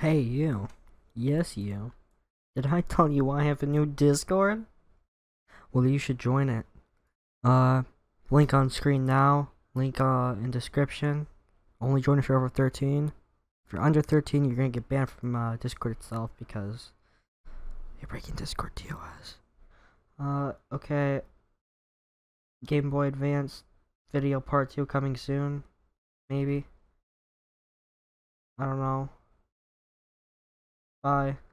Hey you. Yes you. Did I tell you I have a new Discord? Well, you should join it. Link on screen now. Link in description. Only join if you're over 13. If you're under 13, you're gonna get banned from Discord itself because you're breaking Discord TOS. Okay. Game Boy Advance video part 2 coming soon. Maybe. I don't know. Bye.